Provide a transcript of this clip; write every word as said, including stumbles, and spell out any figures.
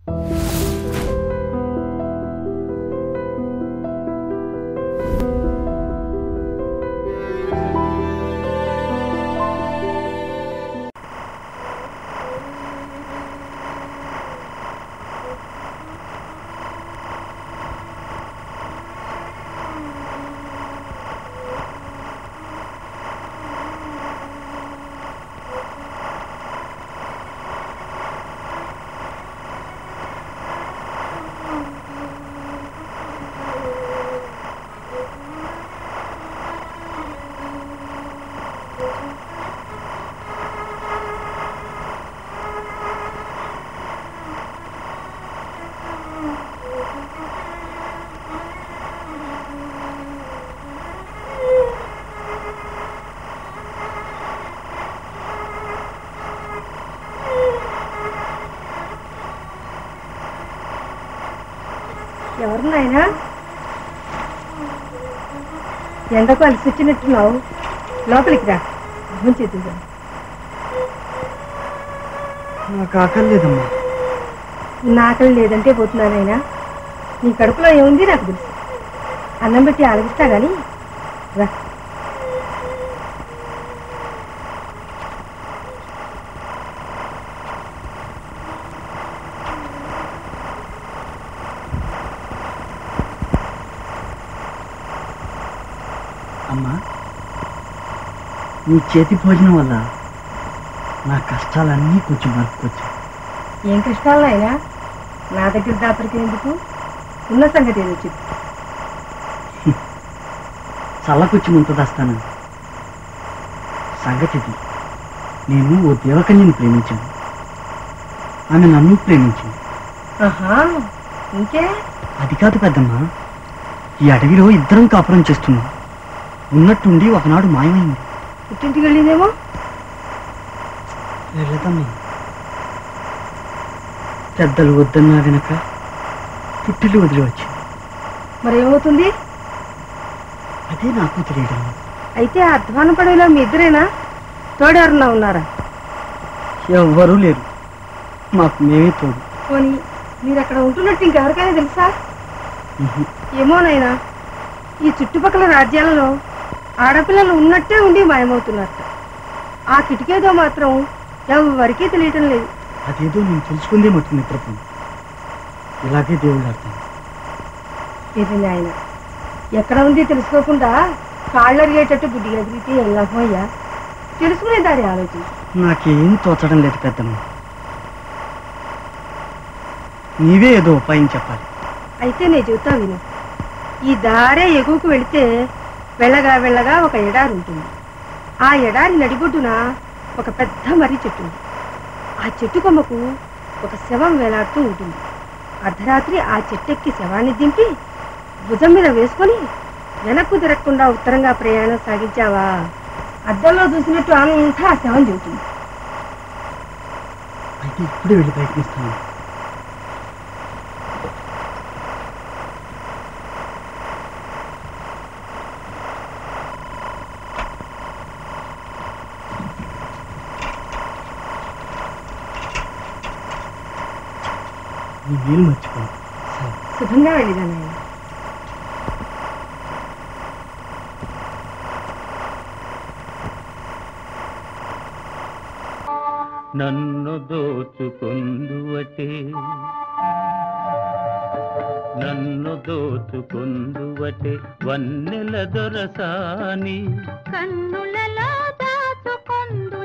ఎవరు నాయనా? ఎండకు అలసిచ్చినట్టున్నావు, లోపలికి రా, భోజనం చేద్దాం. నాకు ఆకలి లేదమ్మా. నా ఆకలి లేదంటే పోతున్నానైనా, నీ కడుపులో ఏముంది నాకు తెలుసు. అన్నం పెట్టి ఆలగిస్తా గాని రా. అమ్మా, నీ చేతి భోజనం వల్ల నా కష్టాలన్నీ కొంచెం మర్పుకొచ్చు. ఏం కష్టాలు అయినా నా దగ్గర దాపరికేందుకు? ఉన్న సంగతి ఏదో చెప్పు. చల్లకొచ్చి ముంతదాస్తాను సంగతిది. నేను ఓ దేవకన్యని ప్రేమించాను, ఆమె నన్ను ప్రేమించింది. ఆహా, ఇంకే? అది కాదు పెద్దమ్మా, ఈ అడవిలో ఇద్దరం కాపురం చేస్తున్నాం. ఉన్నట్టుండి ఒకనాడు మాయమైంది. పుట్టింటికి వెళ్ళిందేమో. వెళ్ళదమ్మా, పెద్దలు వద్దన్నా వెనక పుట్టిల్లు వదిలి వచ్చింది. మరేమవుతుంది? అదే నాకు తెలియడం. అయితే ఆ అధ్వాన పడేలా మీ ఇద్దరేనా? తోడెవరన్నా ఉన్నారా? ఎవ్వరూ లేరు, మాకు మేమే తోడు. పోనీ మీరు అక్కడ ఉంటున్నట్టు ఇంకెవరికైనా తెలుసా? ఏమోనైనా ఈ చుట్టుపక్కల రాజ్యాలలో ఆడపిల్లలు ఉన్నట్టే ఉండి మాయమవుతున్నట్ట. ఆ కిటికేదో మాత్రం ఎవరికీ తెలియటం లేదు. అదేదో నేను తెలుసుకుందే మట్టు నిద్రపోను. ఇలాగే దేవుళ్ళు ఆడతాను. ఇది నాయన, ఎక్కడ ఉంది తెలుసుకోకుండా కాళ్ళు అరిగేటట్టు గుడ్డి ఎదిగితే ఎల్లమ్మయ్యా. తెలుసుకునే దారి ఆలోచించు. నాకేం తోచడం లేదు పెద్దమ్మ, నీవే ఏదో ఉపాయం చెప్పాలి. అయితే నేను చెబుతా విను. ఈ దారే ఎగువకు వెళితే వెళ్ళగా వెళ్ళగా ఒక ఎడారి ఉంటుంది. ఆ ఎడారి నడిబొడ్డున ఒక పెద్ద మర్రి చెట్టు ఉంది. ఆ చెట్టు కొమ్మకు ఒక శవం వేలాడుతూ ఉంటుంది. అర్ధరాత్రి ఆ చెట్టెక్కి శవాన్ని దింపి భుజం మీద వేసుకొని వెనక్కు తిరగకుండా ఉత్తరంగా ప్రయాణం సాగించావా, అద్దంలో చూసినట్టు అంతా ఆ శవం చెబుతుంది. అయితే ఇప్పుడే వెళ్ళి ప్రయత్నిస్తాను. నీ వీలు మర్చిపో. శుభంగా వెళ్ళిదాను. నన్ను దోచుకొందువటే నన్ను దోచుకొందువటే వన్నెల దొరసాని కన్నులలో దాచుకొందు